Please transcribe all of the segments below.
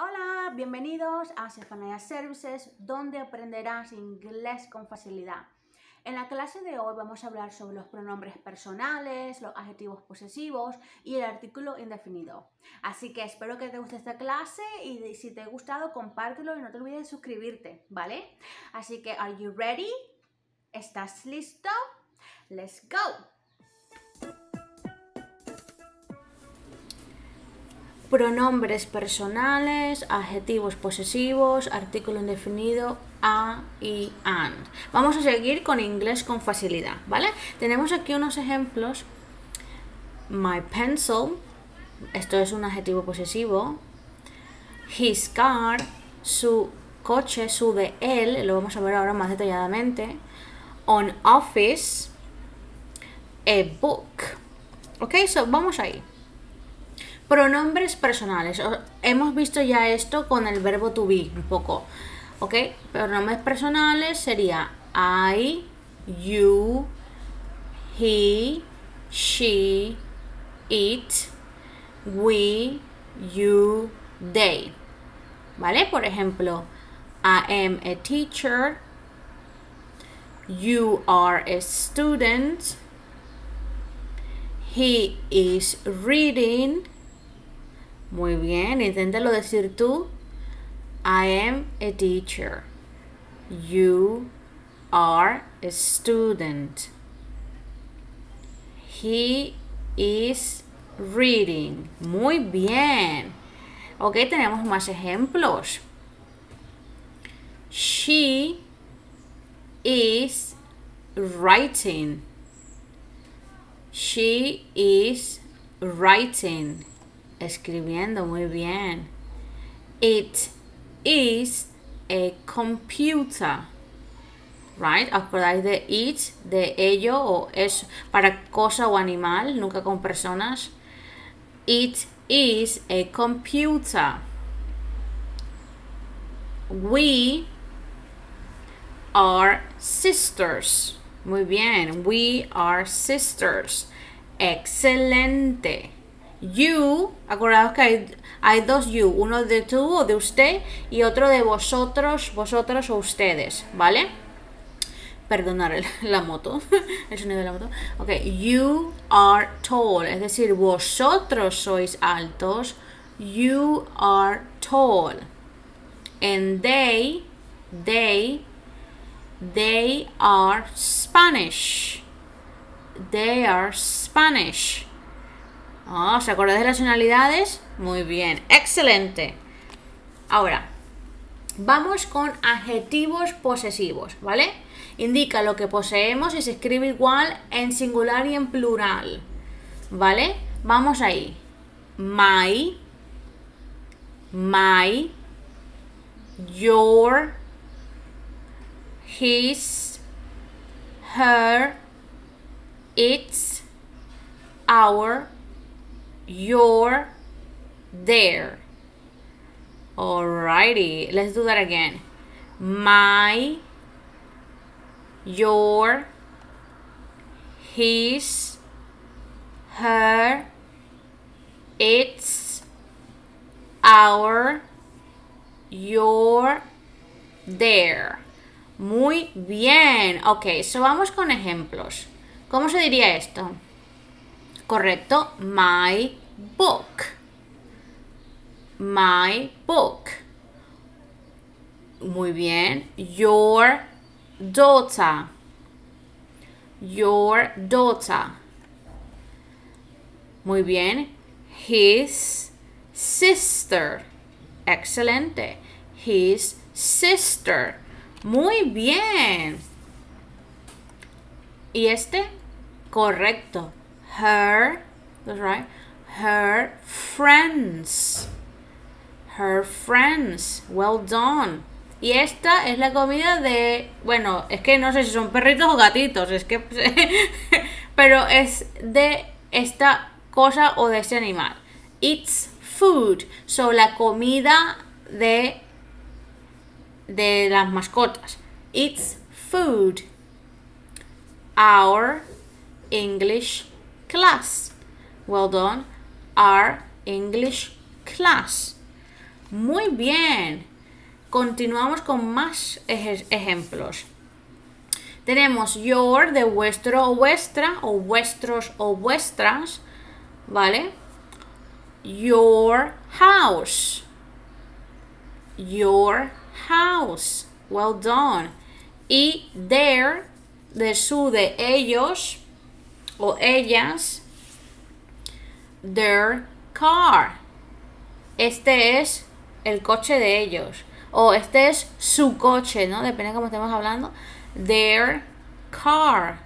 Hola, bienvenidos a Zephaniah Services, donde aprenderás inglés con facilidad. En la clase de hoy vamos a hablar sobre los pronombres personales, los adjetivos posesivos y el artículo indefinido. Así que espero que te guste esta clase y si te ha gustado, compártelo y no te olvides de suscribirte, ¿vale? Así que, ¿are you ready? ¿Estás listo? ¡Let's go! Pronombres personales, adjetivos posesivos, artículo indefinido, a y and. Vamos a seguir con inglés con facilidad, ¿vale? Tenemos aquí unos ejemplos. My pencil, esto es un adjetivo posesivo. His car, su coche, su de él, lo vamos a ver ahora más detalladamente. An office, a book. Ok, so vamos ahí. Pronombres personales. Hemos visto ya esto con el verbo to be un poco. ¿Ok? Pronombres personales sería I, you, he, she, it, we, you, they. ¿Vale? Por ejemplo, I am a teacher. You are a student. He is reading. Muy bien, inténtalo decir tú. I am a teacher. You are a student. He is reading. Muy bien. Ok, tenemos más ejemplos. She is writing. She is writing. Escribiendo, muy bien. It is a computer. Right? ¿Acordáis de it, de ello o es para cosa o animal, nunca con personas? It is a computer. We are sisters. Muy bien. We are sisters. Excelente. You, acordaos que hay dos you, uno de tú o de usted y otro de vosotros, vosotros o ustedes, ¿vale? Perdonar la moto, el sonido de la moto. Ok, you are tall, es decir, vosotros sois altos. You are tall. And they are Spanish. They are Spanish. Oh, ¿se acuerdan de las nacionalidades? Muy bien, excelente. Ahora, vamos con adjetivos posesivos, ¿vale? Indica lo que poseemos y se escribe igual en singular y en plural, ¿vale? Vamos ahí. My, your, his, her, its, our, your, their. Alrighty, let's do that again. My, your, his, her, its, our, your, their. Muy bien. Ok, so vamos con ejemplos. ¿Cómo se diría esto? Correcto, my book. My book. Muy bien. Your daughter. Your daughter. Muy bien. His sister. Excelente. His sister. Muy bien. ¿Y este? Correcto. Her, that's right. Her friends. Her friends. Well done. Y esta es la comida de... Bueno, es que no sé si son perritos o gatitos. Es que... pero es de esta cosa o de este animal. It's food. So, la comida de las mascotas. It's food. Our English class. Well done. Our English class. Muy bien. Continuamos con más ejemplos. Tenemos your de vuestro o vuestra, o vuestros o vuestras, ¿vale? Your house. Your house. Well done. Y their, de su, de ellos o ellas, their car. Este es el coche de ellos. O este es su coche, ¿no? Depende de cómo estemos hablando. Their car.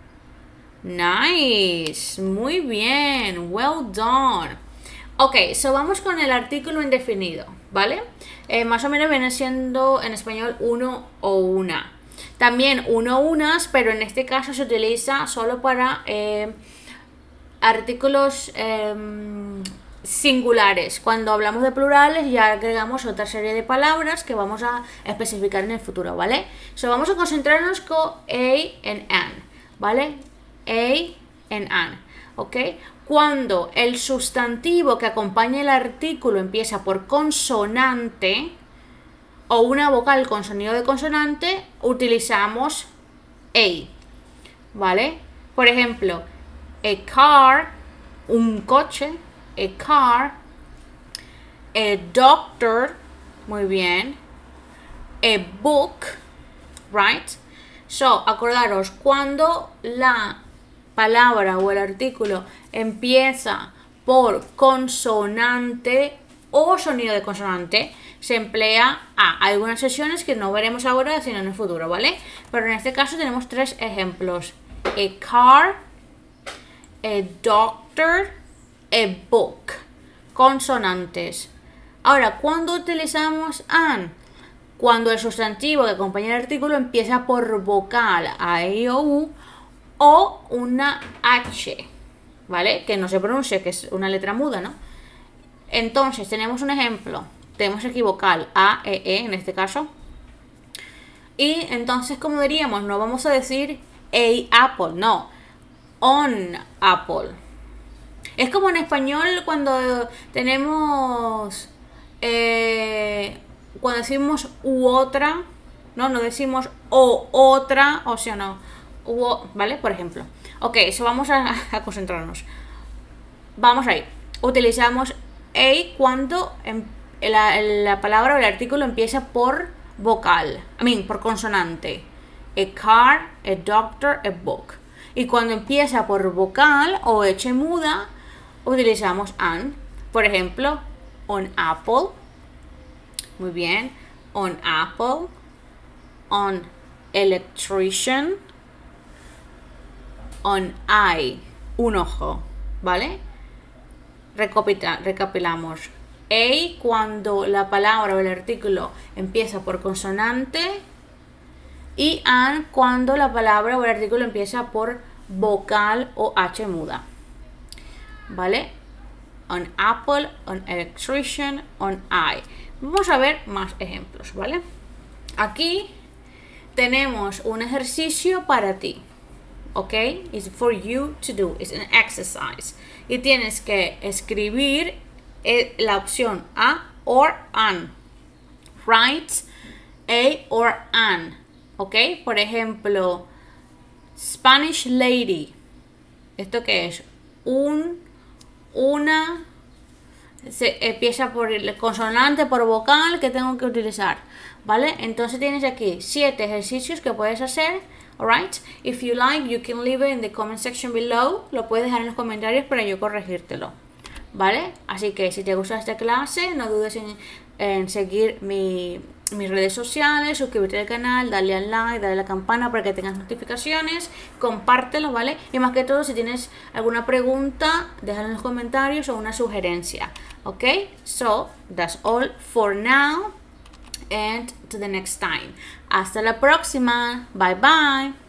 Nice. Muy bien. Well done. Ok, so vamos con el artículo indefinido, ¿vale? Más o menos viene siendo en español uno o una. También uno, unas, pero en este caso se utiliza solo para artículos singulares. Cuando hablamos de plurales ya agregamos otra serie de palabras que vamos a especificar en el futuro, ¿vale? So, vamos a concentrarnos con a and an, ¿vale? A and an, ¿ok? Cuando el sustantivo que acompaña el artículo empieza por consonante o una vocal con sonido de consonante, utilizamos a, ¿vale? Por ejemplo, a car, un coche, a car, a doctor, muy bien, a book, right? So, acordaros, cuando la palabra o el artículo empieza por consonante o sonido de consonante, se emplea a. Hay algunas sesiones que no veremos ahora, sino en el futuro, ¿vale? Pero en este caso tenemos tres ejemplos. A car, a doctor, a book. Consonantes. Ahora, ¿cuándo utilizamos an? Cuando el sustantivo que acompaña el artículo empieza por vocal, a, e, o, u, o una h, ¿vale? Que no se pronuncia, que es una letra muda, ¿no? Entonces, tenemos un ejemplo. Tenemos aquí vocal a, e, en este caso. Y entonces, ¿cómo diríamos? No vamos a decir a apple, no. On apple. Es como en español cuando tenemos... cuando decimos u otra, ¿no? No decimos o otra, o sea, no. ¿Vale? Por ejemplo. Ok, eso vamos a concentrarnos. Vamos ahí. Utilizamos a cuando la palabra o el artículo empieza por vocal. Por consonante. A car, a doctor, a book. Y cuando empieza por vocal o h muda, utilizamos an. Por ejemplo, on apple. Muy bien. On apple. On electrician. On eye. Un ojo. ¿Vale? Recapitulamos. A cuando la palabra o el artículo empieza por consonante. Y an cuando la palabra o el artículo empieza por vocal o h muda. ¿Vale? On apple, on electrician, on eye. Vamos a ver más ejemplos, ¿vale? Aquí tenemos un ejercicio para ti. ¿Ok? It's for you to do. It's an exercise. Y tienes que escribir la opción a or an. Write a or an. ¿Ok? Por ejemplo, Spanish lady. ¿Esto qué es? Una... Se empieza por el consonante, por vocal que tengo que utilizar. ¿Vale? Entonces tienes aquí 7 ejercicios que puedes hacer. Alright? If you like, you can leave it in the comment section below. Lo puedes dejar en los comentarios para yo corregírtelo. ¿Vale? Así que si te gusta esta clase, no dudes en seguir mis redes sociales, suscribirte al canal, darle al like, darle a la campana para que tengas notificaciones, compártelo, ¿vale? Y más que todo, si tienes alguna pregunta, déjalo en los comentarios o una sugerencia. ¿Ok? So, that's all for now. And to the next time. Hasta la próxima. Bye bye.